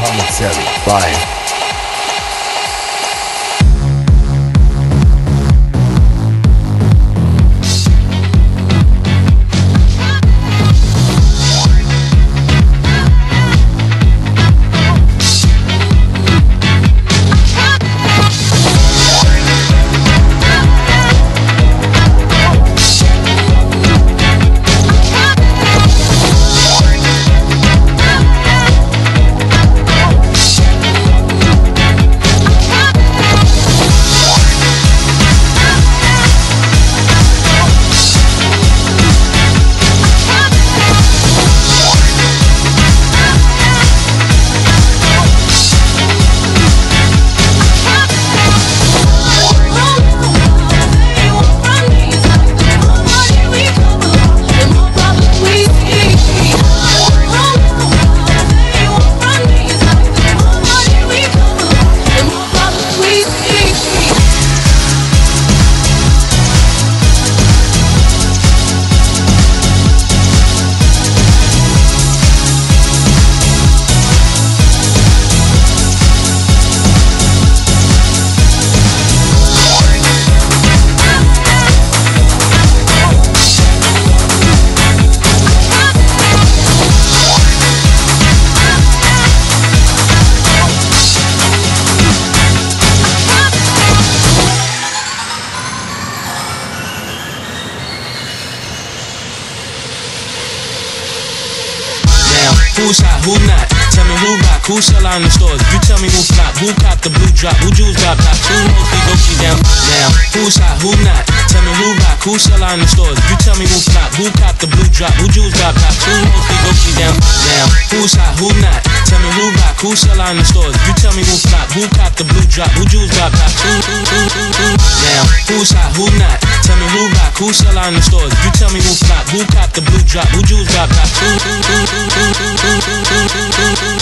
commentary by Who's hot, who not? Tell me who rock, who sell out in the stores? You tell me who flop, who cop the blue drop, who jewels got pop, who mostly Gucci down now. Who's hot, who not? Tell me who rock, who sell out in the stores? You tell me who flop, who cop the blue drop, who jewels got pop, who mostly Gucci down now. Who's hot, who not? Tell me who rock, who sell out in the stores? You tell me who flop, who cop the blue drop, who jewels got pop, now. Who's hot, who not? Tell me who rock, who sell out in the stores? You tell me who flop, who cop the blue drop, who jewels got pop,